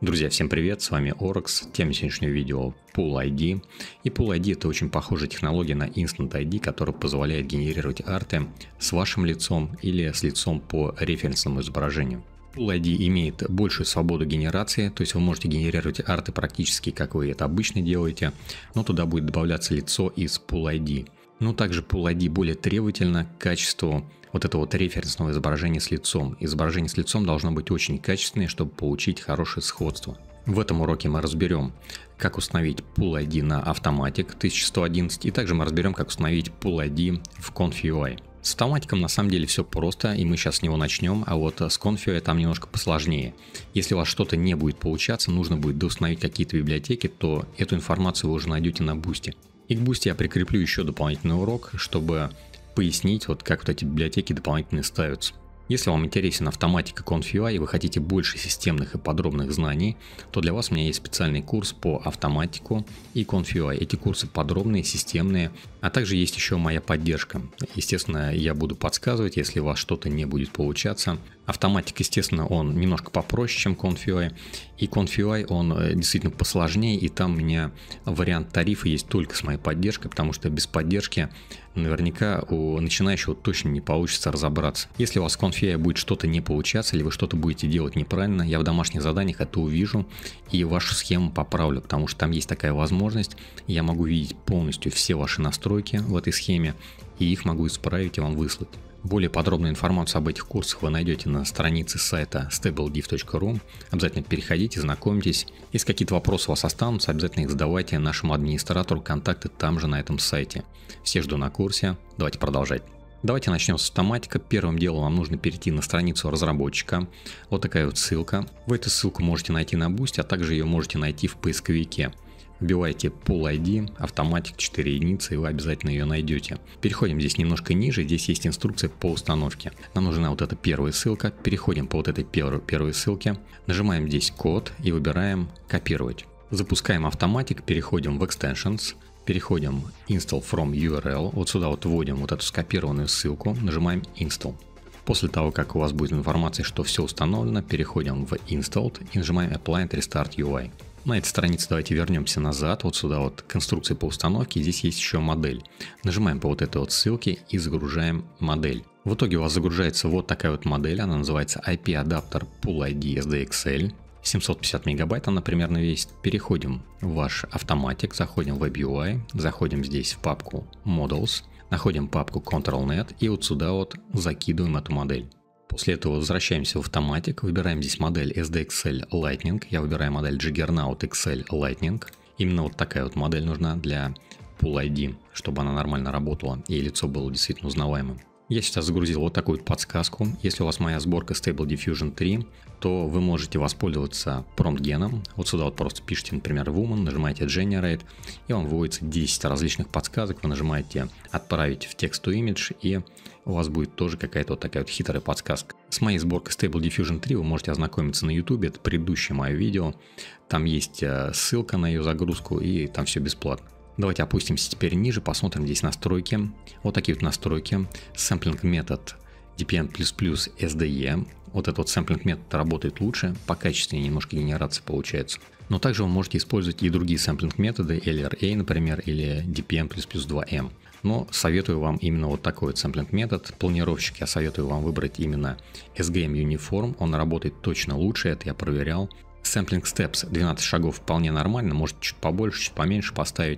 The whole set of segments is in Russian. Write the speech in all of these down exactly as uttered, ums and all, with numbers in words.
Друзья, всем привет, с вами Оракс. Тема сегодняшнего видео Pool ай ди. И Pool ай ди это очень похожая технология на Instant ай ди, которая позволяет генерировать арты с вашим лицом или с лицом по референсному изображению. Pool ай ди имеет большую свободу генерации, то есть вы можете генерировать арты практически как вы это обычно делаете, но туда будет добавляться лицо из Pool ай ди. Но также Pool ай ди более требовательно к качеству вот этого вот референсного изображения с лицом. Изображение с лицом должно быть очень качественное, чтобы получить хорошее сходство. В этом уроке мы разберем, как установить Pool ай ди на Automatic тысяча сто одиннадцать, и также мы разберем, как установить Pool ай ди в ConfUI. С автоматиком на самом деле все просто, и мы сейчас с него начнем, а вот с ConfUI там немножко посложнее. Если у вас что-то не будет получаться, нужно будет доустановить какие-то библиотеки, то эту информацию вы уже найдете на Boosty. И к Boosty я прикреплю еще дополнительный урок, чтобы пояснить, вот как вот эти библиотеки дополнительные ставятся. Если вам интересен автоматика ConfUI и вы хотите больше системных и подробных знаний, то для вас у меня есть специальный курс по автоматику и ConfUI. Эти курсы подробные, системные, а также есть еще моя поддержка. Естественно, я буду подсказывать, если у вас что-то не будет получаться. Автоматик, естественно, он немножко попроще, чем ConfUI. И ConfUI, он действительно посложнее, и там у меня вариант тарифа есть только с моей поддержкой, потому что без поддержки наверняка у начинающего точно не получится разобраться. Если у вас в ConfUI будет что-то не получаться, или вы что-то будете делать неправильно, я в домашних заданиях это увижу и вашу схему поправлю, потому что там есть такая возможность. Я могу видеть полностью все ваши настройки в этой схеме, и их могу исправить и вам выслать. Более подробную информацию об этих курсах вы найдете на странице сайта stablediv точка ру. Обязательно переходите, знакомьтесь. Если какие-то вопросы у вас останутся, обязательно их задавайте нашему администратору, контакты там же на этом сайте. Всех жду на курсе. Давайте продолжать. Давайте начнем с автоматика. Первым делом вам нужно перейти на страницу разработчика. Вот такая вот ссылка. Вы эту ссылку можете найти на Boosty, а также ее можете найти в поисковике. Вбивайте Pool ай ди, Automatic четыре единицы, и вы обязательно ее найдете. Переходим здесь немножко ниже, здесь есть инструкция по установке. Нам нужна вот эта первая ссылка, переходим по вот этой первой, первой ссылке, нажимаем здесь код и выбираем копировать. Запускаем Automatic, переходим в Extensions, переходим Install from ю ар эл, вот сюда вот вводим вот эту скопированную ссылку, нажимаем Install. После того, как у вас будет информация, что все установлено, переходим в Installed и нажимаем Apply and Restart ю ай. На этой странице давайте вернемся назад, вот сюда вот к инструкции по установке, здесь есть еще модель. Нажимаем по вот этой вот ссылке и загружаем модель. В итоге у вас загружается вот такая вот модель, она называется ай пи-адаптер Pool ай ди эс ди экс эл, семьсот пятьдесят мегабайт она примерно весит. Переходим в ваш автоматик, заходим в WebUI, заходим здесь в папку Models, находим папку ControlNet и вот сюда вот закидываем эту модель. После этого возвращаемся в автоматик, выбираем здесь модель эс ди экс эл Lightning, я выбираю модель Juggernaut икс эл Lightning. Именно вот такая вот модель нужна для Pool ай ди, чтобы она нормально работала и лицо было действительно узнаваемым. Я сейчас загрузил вот такую вот подсказку. Если у вас моя сборка Stable Diffusion три, то вы можете воспользоваться промпт-геном. Вот сюда вот просто пишите, например, Woman, нажимаете Generate, и вам выводится десять различных подсказок. Вы нажимаете Отправить в Text to Image, и у вас будет тоже какая-то вот такая вот хитрая подсказка. С моей сборкой Stable Diffusion три вы можете ознакомиться на YouTube, это предыдущее мое видео. Там есть ссылка на ее загрузку, и там все бесплатно. Давайте опустимся теперь ниже, посмотрим здесь настройки. Вот такие вот настройки. Sampling метод ди пи эм плюс плюс эс ди и. Вот этот вот sampling метод работает лучше, по качественнее немножко генерация получается. Но также вы можете использовать и другие sampling методы, эл ар эй, например, или ди пи эм плюс плюс два эм. Но советую вам именно вот такой вот sampling метод. Планировщик я советую вам выбрать именно эс джи эм Uniform, он работает точно лучше, это я проверял. Sampling Steps двенадцать шагов вполне нормально, может чуть побольше, чуть поменьше поставить.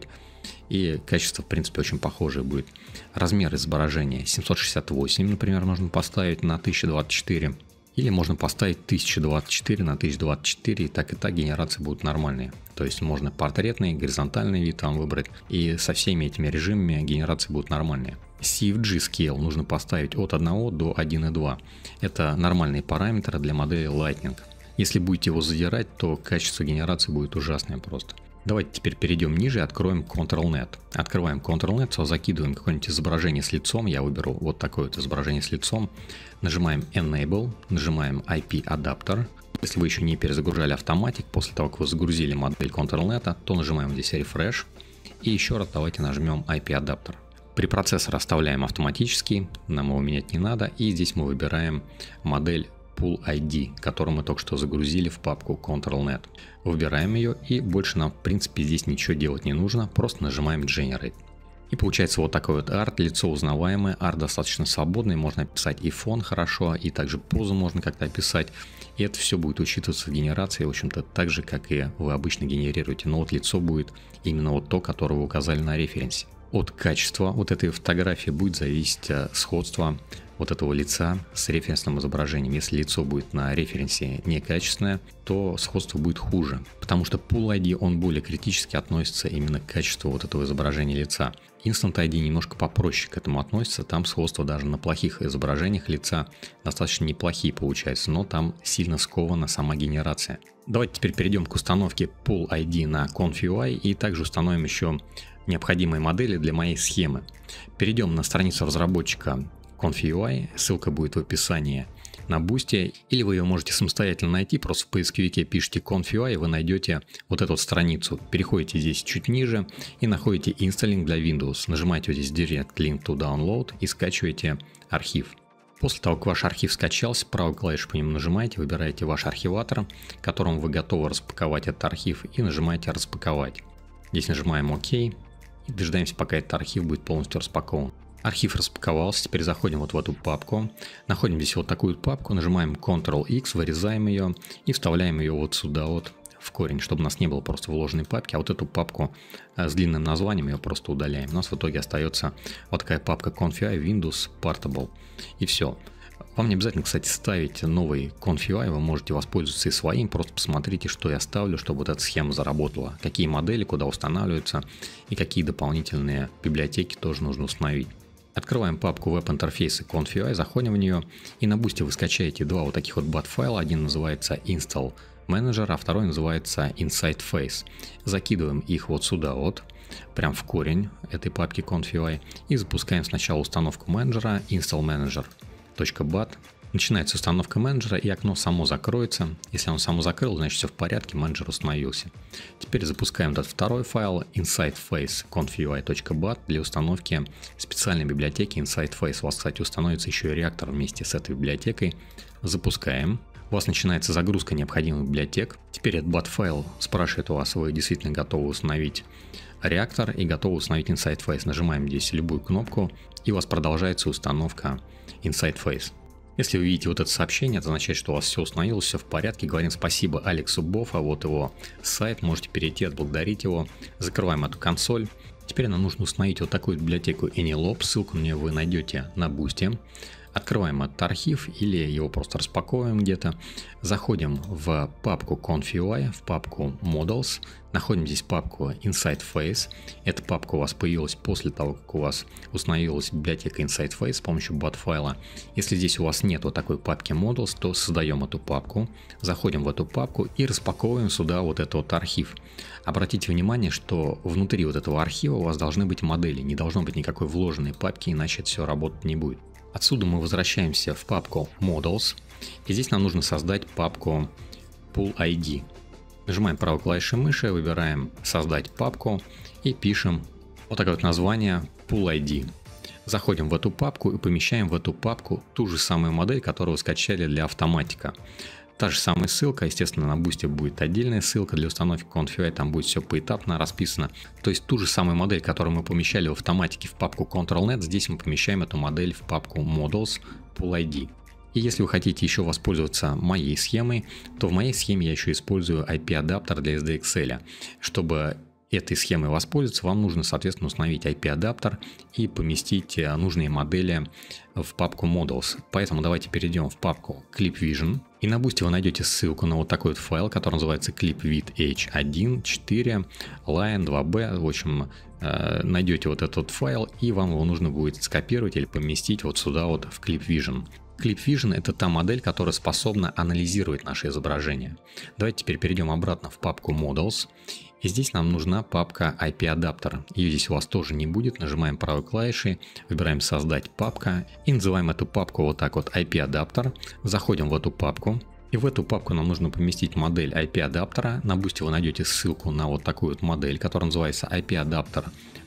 И качество, в принципе, очень похожее будет. Размер изображения семьсот шестьдесят восемь, например, можно поставить на тысяча двадцать четыре. Или можно поставить тысяча двадцать четыре на тысяча двадцать четыре, и так и так генерации будут нормальные. То есть можно портретный, горизонтальный вид там выбрать, и со всеми этими режимами генерации будут нормальные. си эф джи Scale нужно поставить от одного до одного и два. Это нормальные параметры для модели Lightning. Если будете его задирать, то качество генерации будет ужасное просто. Давайте теперь перейдем ниже и откроем ControlNet. Открываем ControlNet, закидываем какое-нибудь изображение с лицом. Я выберу вот такое вот изображение с лицом. Нажимаем Enable, нажимаем ай пи-адаптер. Если вы еще не перезагружали автоматик, после того, как вы загрузили модель ControlNet, то нажимаем здесь Refresh. И еще раз давайте нажмем ай пи-адаптер. Препроцессор оставляем автоматический, нам его менять не надо. И здесь мы выбираем модель Pool ай ди, которую мы только что загрузили в папку Control.net. Выбираем ее, и больше нам в принципе здесь ничего делать не нужно, просто нажимаем Generate. И получается вот такой вот арт, лицо узнаваемое, арт достаточно свободный, можно описать и фон хорошо, и также позу можно как-то описать. И это все будет учитываться в генерации, в общем-то, так же, как и вы обычно генерируете. Но вот лицо будет именно вот то, которое вы указали на референсе. От качества вот этой фотографии будет зависеть сходство вот этого лица с референсным изображением. Если лицо будет на референсе некачественное, то сходство будет хуже, потому что Pool ай ди он более критически относится именно к качеству вот этого изображения лица. Instant ай ди немножко попроще к этому относится, там сходство даже на плохих изображениях лица достаточно неплохие получается, но там сильно скована сама генерация. Давайте теперь перейдем к установке Pool ай ди на Conf.ua и также установим еще необходимые модели для моей схемы. Перейдем на страницу разработчика Conf.ua, ссылка будет в описании на Boosty, или вы ее можете самостоятельно найти, просто в поисковике пишите Conf.ua, и вы найдете вот эту вот страницу. Переходите здесь чуть ниже и находите Installing для Windows. Нажимаете вот здесь Direct Link to Download и скачиваете архив. После того, как ваш архив скачался, правой клавишей по нему нажимаете, выбираете ваш архиватор, которым вы готовы распаковать этот архив, и нажимаете «Распаковать». Здесь нажимаем «Ок» и дожидаемся, пока этот архив будет полностью распакован. Архив распаковался, теперь заходим вот в эту папку, находим здесь вот такую папку, нажимаем контрол икс, вырезаем ее и вставляем ее вот сюда вот в корень, чтобы у нас не было просто вложенной папки, а вот эту папку с длинным названием ее просто удаляем. У нас в итоге остается вот такая папка Conf.ua Windows Portable, и все. Вам не обязательно, кстати, ставить новый Conf.ua, вы можете воспользоваться и своим, просто посмотрите, что я ставлю, чтобы вот эта схема заработала, какие модели, куда устанавливаются и какие дополнительные библиотеки тоже нужно установить. Открываем папку веб-интерфейса Conf.ua, заходим в нее, и на Boosty вы скачаете два вот таких вот bat файла, один называется Install Manager, а второй называется Inside Face. Закидываем их вот сюда вот, прям в корень этой папки Conf.ua, и запускаем сначала установку менеджера install manager.bat. Начинается установка менеджера, и окно само закроется. Если оно само закрыло, значит все в порядке, менеджер установился. Теперь запускаем этот второй файл InsideFace confui.bat для установки специальной библиотеки InsideFace. У вас, кстати, установится еще и реактор вместе с этой библиотекой. Запускаем. У вас начинается загрузка необходимых библиотек. Теперь этот bat файл спрашивает у вас, вы действительно готовы установить реактор и готовы установить InsideFace. Нажимаем здесь любую кнопку, и у вас продолжается установка InsideFace. Если вы видите вот это сообщение, это означает, что у вас все установилось, все в порядке. Говорим спасибо Алексу Бофа, вот его сайт, можете перейти, отблагодарить его. Закрываем эту консоль. Теперь нам нужно установить вот такую библиотеку Anylob, ссылку на нее вы найдете на Boosty. Открываем этот архив или его просто распаковываем где-то. Заходим в папку Conf.ua, в папку Models. Находим здесь папку InsideFace. Эта папка у вас появилась после того, как у вас установилась библиотека InsideFace с помощью bat файла. Если здесь у вас нет вот такой папки Models, то создаем эту папку. Заходим в эту папку и распаковываем сюда вот этот вот архив. Обратите внимание, что внутри вот этого архива у вас должны быть модели. Не должно быть никакой вложенной папки, иначе это все работать не будет. Отсюда мы возвращаемся в папку Models, и здесь нам нужно создать папку Pool ай ди. Нажимаем правой клавишей мыши, выбираем «Создать папку» и пишем вот такое вот название Pool ай ди. Заходим в эту папку и помещаем в эту папку ту же самую модель, которую вы скачали для автоматика. Та же самая ссылка, естественно, на Boosty будет отдельная ссылка для установки Conf.ua, там будет все поэтапно расписано. То есть ту же самую модель, которую мы помещали в автоматике в папку Control.net, здесь мы помещаем эту модель в папку Models Pool ай ди. И если вы хотите еще воспользоваться моей схемой, то в моей схеме я еще использую ай пи-адаптер для эс ди экс эл. Чтобы этой схемой воспользоваться, вам нужно, соответственно, установить ай пи-адаптер и поместить нужные модели в папку Models. Поэтому давайте перейдем в папку ClipVision. И на Boosty вы найдете ссылку на вот такой вот файл, который называется ClipVid эйч один, четыре, Lion, два би. В общем, найдете вот этот вот файл, и вам его нужно будет скопировать или поместить вот сюда вот в ClipVision. ClipVision — это та модель, которая способна анализировать наше изображение. Давайте теперь перейдем обратно в папку Models. И здесь нам нужна папка ай пи-адаптер. Ее здесь у вас тоже не будет. Нажимаем правой клавишей, выбираем «Создать папка» и называем эту папку вот так вот ай пи-адаптер. Заходим в эту папку. И в эту папку нам нужно поместить модель ай пи-адаптера. На Boosty вы найдете ссылку на вот такую вот модель, которая называется ай пи-адаптер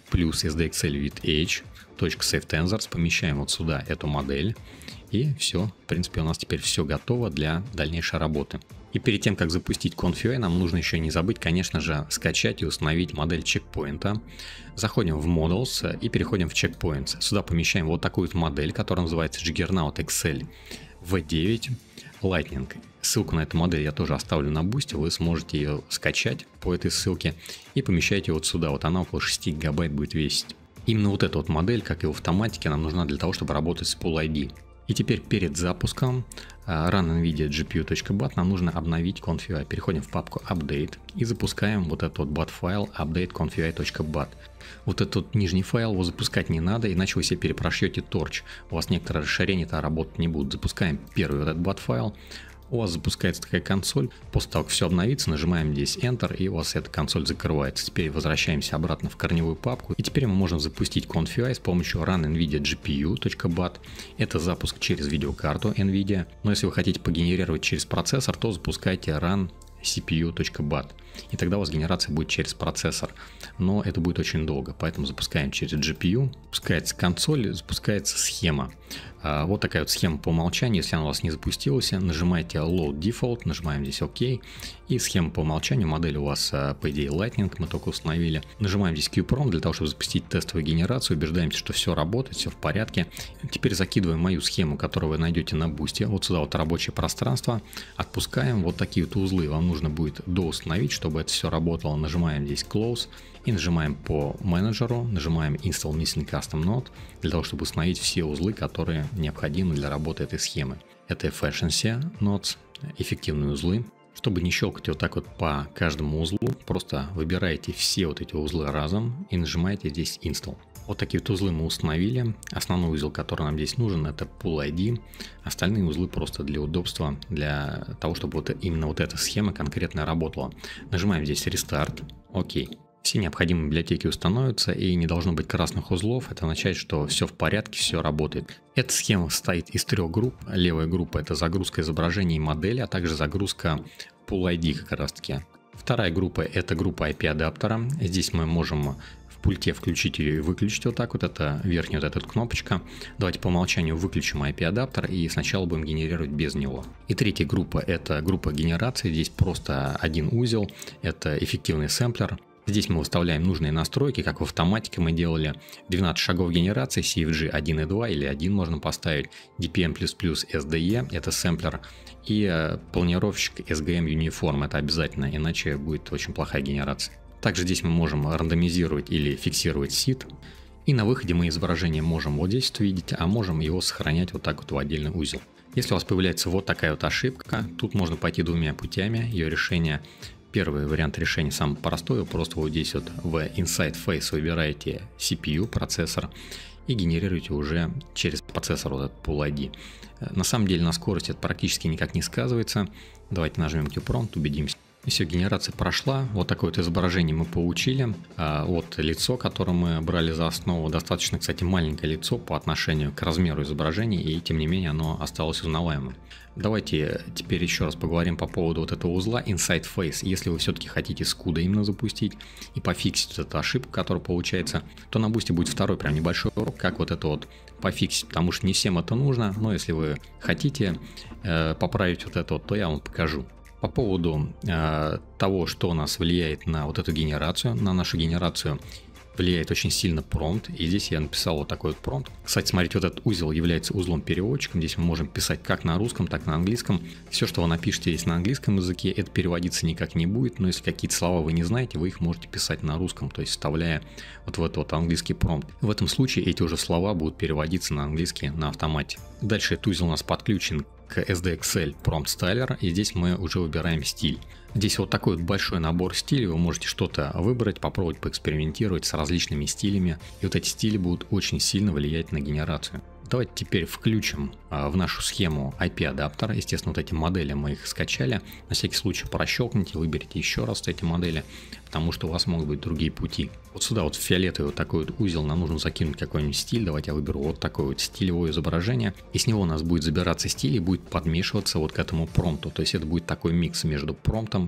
плюс эс ди экс эл with H, .save-tensors, помещаем вот сюда эту модель, и все, в принципе, у нас теперь все готово для дальнейшей работы. И перед тем, как запустить Conf.ua, нам нужно еще не забыть, конечно же, скачать и установить модель чекпоинта. Заходим в Models и переходим в Checkpoints. Сюда помещаем вот такую вот модель, которая называется Juggernaut икс эл ви девять Lightning. Ссылку на эту модель я тоже оставлю на Boosty, вы сможете ее скачать по этой ссылке и помещайте вот сюда. Вот она около шести гигабайт будет весить. Именно вот эта вот модель, как и в автоматике, нам нужна для того, чтобы работать с Pool ай ди. И теперь перед запуском run nvidia gpu.bat нам нужно обновить Conf.ua. Переходим в папку Update и запускаем вот этот вот bat файл update conf.ua.bat. Вот этот нижний файл его запускать не надо, иначе вы себе перепрошьете Torch. У вас некоторые расширения-то работать не будут. Запускаем первый вот этот bat файл. У вас запускается такая консоль. После того, как все обновится, нажимаем здесь Enter, и у вас эта консоль закрывается. Теперь возвращаемся обратно в корневую папку. И теперь мы можем запустить Conf.ua с помощью run nvidia gpu.bat. Это запуск через видеокарту NVIDIA. Но если вы хотите погенерировать через процессор, то запускайте run cpu.bat. И тогда у вас генерация будет через процессор. Но это будет очень долго, поэтому запускаем через джи пи ю. Запускается консоль, запускается схема. Вот такая вот схема по умолчанию. Если она у вас не запустилась, нажимаете Load Default, нажимаем здесь ОК. И схема по умолчанию, модель у вас, по идее, Lightning, мы только установили. Нажимаем здесь Qprom для того, чтобы запустить тестовую генерацию. Убеждаемся, что все работает, все в порядке. Теперь закидываем мою схему, которую вы найдете на Boosty. Вот сюда вот рабочее пространство. Отпускаем вот такие вот узлы. Вам нужно будет доустановить, чтобы это все работало. Нажимаем здесь Close. И нажимаем по менеджеру, нажимаем Install Missing Custom Node для того, чтобы установить все узлы, которые необходимы для работы этой схемы. Это Efficiency Nodes, эффективные узлы. Чтобы не щелкать вот так вот по каждому узлу, просто выбираете все вот эти узлы разом и нажимаете здесь Install. Вот такие вот узлы мы установили. Основной узел, который нам здесь нужен, это Pool ай ди. Остальные узлы просто для удобства, для того, чтобы вот именно вот эта схема конкретно работала. Нажимаем здесь Restart. Окей. Все необходимые библиотеки установятся и не должно быть красных узлов. Это означает, что все в порядке, все работает. Эта схема состоит из трех групп. Левая группа — это загрузка изображений и модели, а также загрузка Pool ай ди как раз таки. Вторая группа — это группа ай пи-адаптера. Здесь мы можем в пульте включить ее и выключить вот так вот. Это верхняя вот эта кнопочка. Давайте по умолчанию выключим ай пи-адаптер и сначала будем генерировать без него. И третья группа — это группа генерации. Здесь просто один узел. Это эффективный сэмплер. Здесь мы выставляем нужные настройки, как в автоматике мы делали. двенадцать шагов генерации, си эф джи один и два или один можно поставить. ди пи эм плюс плюс эс ди и, это сэмплер. И планировщик эс джи эм Uniform, это обязательно, иначе будет очень плохая генерация. Также здесь мы можем рандомизировать или фиксировать сид. И на выходе мы изображение можем вот здесь увидеть, а можем его сохранять вот так вот в отдельный узел. Если у вас появляется вот такая вот ошибка, тут можно пойти двумя путями ее решения. Первый вариант решения самый простой, просто вот здесь вот в Inside Face выбираете си пи ю, процессор, и генерируете уже через процессор вот этот Pool ай ди. На самом деле на скорости это практически никак не сказывается. Давайте нажмем Qprompt, убедимся. И все, генерация прошла. Вот такое вот изображение мы получили. А вот лицо, которое мы брали за основу, достаточно, кстати, маленькое лицо по отношению к размеру изображения, и тем не менее оно осталось узнаваемым. Давайте теперь еще раз поговорим по поводу вот этого узла Inside Face. Если вы все-таки хотите скуда именно запустить и пофиксить эту ошибку, которая получается, то на Boosty будет второй прям небольшой урок, как вот это вот пофиксить, потому что не всем это нужно, но если вы хотите э, поправить вот это вот, то я вам покажу. По поводу э, того, что у нас влияет на вот эту генерацию, на нашу генерацию влияет очень сильно промпт, и здесь я написал вот такой вот промпт. Кстати, смотрите, вот этот узел является узлом-переводчиком, здесь мы можем писать как на русском, так и на английском. Все, что вы напишете здесь на английском языке, это переводиться никак не будет, но если какие-то слова вы не знаете, вы их можете писать на русском, то есть вставляя вот в этот вот английский промпт. В этом случае эти уже слова будут переводиться на английский на автомате. Дальше этот узел у нас подключен к эс ди экс эл Prompt Styler, и здесь мы уже выбираем стиль. Здесь вот такой вот большой набор стилей, вы можете что-то выбрать, попробовать поэкспериментировать с различными стилями, и вот эти стили будут очень сильно влиять на генерацию. Давайте теперь включим в нашу схему ай пи-адаптер. Естественно, вот эти модели мы их скачали. На всякий случай прощелкните, выберите еще раз эти модели, потому что у вас могут быть другие пути. Вот сюда вот в фиолетовый вот такой вот узел нам нужно закинуть какой-нибудь стиль. Давайте я выберу вот такое вот стилевое изображение. И с него у нас будет забираться стиль и будет подмешиваться вот к этому промпту. То есть это будет такой микс между промптом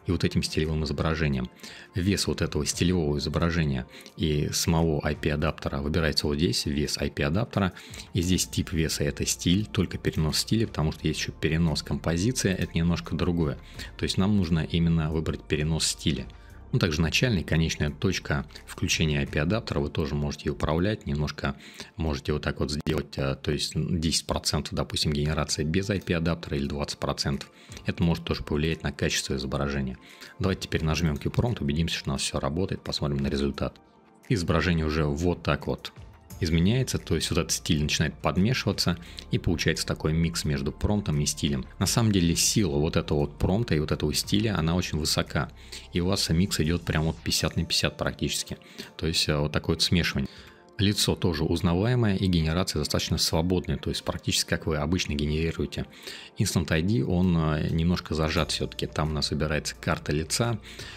и вот этим стилевым изображением. Вес вот этого стилевого изображения и самого ай пи-адаптера выбирается вот здесь, вес ай пи-адаптера, и здесь тип веса — это стиль, только перенос стиля, потому что есть еще перенос композиции, это немножко другое. То есть нам нужно именно выбрать перенос стиля. Ну, также начальная и конечная точка включения ай пи-адаптера, вы тоже можете управлять, немножко можете вот так вот сделать, то есть десять процентов, допустим, генерация без ай пи-адаптера или двадцать процентов. Это может тоже повлиять на качество изображения. Давайте теперь нажмем Q-Prompt, убедимся, что у нас все работает, посмотрим на результат. Изображение уже вот так вот изменяется, то есть вот этот стиль начинает подмешиваться, и получается такой микс между промптом и стилем. На самом деле сила вот этого вот промпта и вот этого стиля, она очень высока, и у вас микс идет прямо вот пятьдесят на пятьдесят практически, то есть вот такое вот смешивание. Лицо тоже узнаваемое, и генерация достаточно свободная, то есть практически как вы обычно генерируете. Instant ай ди, он немножко зажат все-таки, там у нас выбирается карта лица,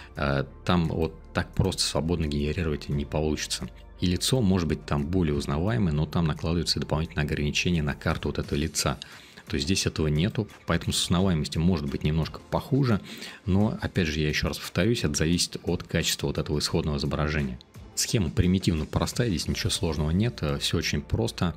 там вот так просто свободно генерировать не получится. И лицо может быть там более узнаваемое, но там накладываются дополнительные ограничения на карту вот этого лица. То есть здесь этого нету, поэтому с узнаваемостью может быть немножко похуже, но опять же я еще раз повторюсь, это зависит от качества вот этого исходного изображения. Схема примитивно простая, здесь ничего сложного нет, все очень просто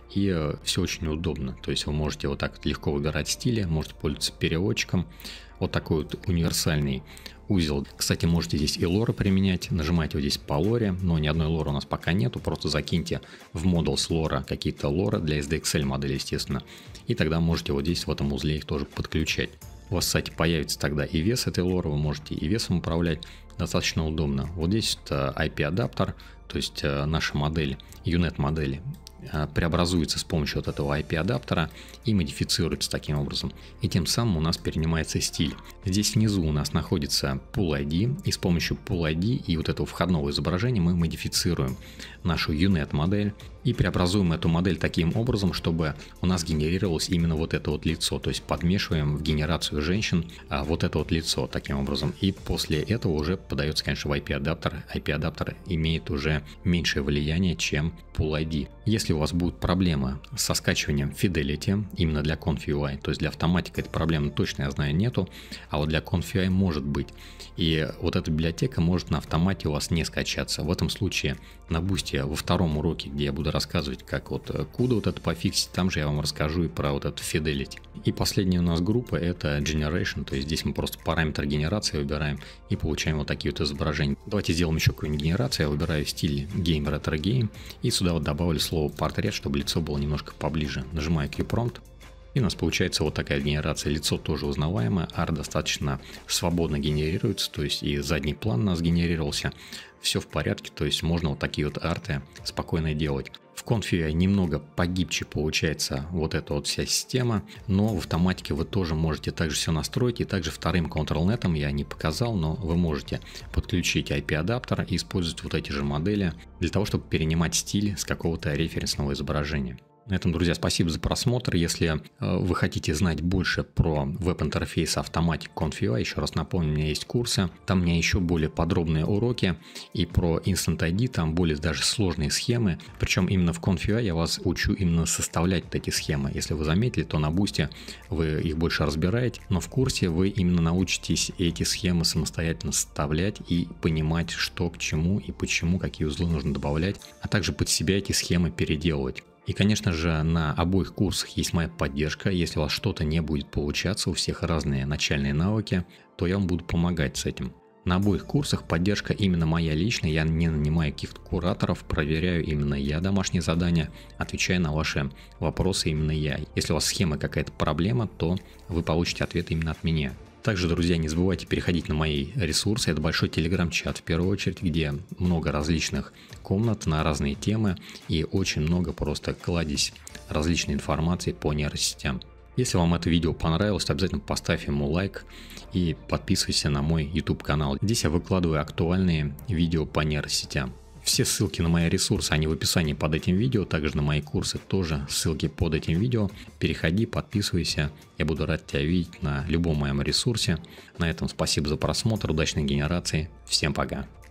и все очень удобно. То есть вы можете вот так легко выбирать стили, можете пользоваться переводчиком. Вот такой вот универсальный узел. Кстати, можете здесь и лоры применять, нажимаете вот здесь по лоре, но ни одной лоры у нас пока нету, просто закиньте в модул с лора какие-то лоры для эс ди экс эль модели, естественно, и тогда можете вот здесь в этом узле их тоже подключать. У вас, кстати, появится тогда и вес этой лоры, вы можете и весом управлять, достаточно удобно. Вот здесь ай пи-адаптер, то есть наша модель, ю нет модели, преобразуется с помощью вот этого ай пи-адаптера и модифицируется таким образом. И тем самым у нас перенимается стиль. Здесь внизу у нас находится Pool ай ди, и с помощью Pool ай ди и вот этого входного изображения мы модифицируем нашу ю нет модель и преобразуем эту модель таким образом, чтобы у нас генерировалось именно вот это вот лицо. То есть подмешиваем в генерацию женщин а, вот это вот лицо таким образом. И после этого уже подается, конечно, в ай пи-адаптер. ай пи-адаптер имеет уже меньшее влияние, чем Pool ай ди. Если у вас будут проблемы со скачиванием Fidelity именно для Conf.ui, то есть для автоматика этой проблемы точно, я знаю, нету, а вот для Conf.ui может быть. И вот эта библиотека может на автомате у вас не скачаться. В этом случае на Boosty во втором уроке, где я буду рассказывать, как вот куда вот это пофиксить, там же я вам расскажу и про вот эту Fidelity. И последняя у нас группа — это Generation, то есть здесь мы просто параметр генерации выбираем и получаем вот такие вот изображения. Давайте сделаем еще какую-нибудь генерацию. Я выбираю стиль Game Retro Game и сюда вот добавлю слово портрет, чтобы лицо было немножко поближе. Нажимаю Q-Prompt. И у нас получается вот такая генерация. Лицо тоже узнаваемое, арт достаточно свободно генерируется, то есть и задний план у нас генерировался. Все в порядке, то есть можно вот такие вот арты спокойно делать. В Conf.ui немного погибче получается вот эта вот вся система, но в автоматике вы тоже можете также все настроить, и также вторым ControlNet я не показал, но вы можете подключить ай пи-адаптер и использовать вот эти же модели для того, чтобы перенимать стиль с какого-то референсного изображения. На этом, друзья, спасибо за просмотр. Если вы хотите знать больше про веб-интерфейс Automatic Conf.ui, еще раз напомню, у меня есть курсы, там у меня еще более подробные уроки, и про Instant ай ди, там более даже сложные схемы, причем именно в Conf.ui я вас учу именно составлять вот эти схемы. Если вы заметили, то на Boosty вы их больше разбираете, но в курсе вы именно научитесь эти схемы самостоятельно составлять и понимать, что к чему и почему, какие узлы нужно добавлять, а также под себя эти схемы переделывать. И, конечно же, на обоих курсах есть моя поддержка. Если у вас что-то не будет получаться, у всех разные начальные навыки, то я вам буду помогать с этим. На обоих курсах поддержка именно моя личная, я не нанимаю каких-то кураторов, проверяю именно я домашние задания, отвечаю на ваши вопросы именно я. Если у вас схема какая-то проблема, то вы получите ответ именно от меня. Также, друзья, не забывайте переходить на мои ресурсы. Это большой телеграм-чат, в первую очередь, где много различных комнат на разные темы и очень много просто кладезь различной информации по нейросетям. Если вам это видео понравилось, то обязательно поставь ему лайк и подписывайся на мой YouTube канал. Здесь я выкладываю актуальные видео по нейросетям. Все ссылки на мои ресурсы, они в описании под этим видео, также на мои курсы тоже ссылки под этим видео. Переходи, подписывайся, я буду рад тебя видеть на любом моем ресурсе. На этом спасибо за просмотр, удачной генерации, всем пока.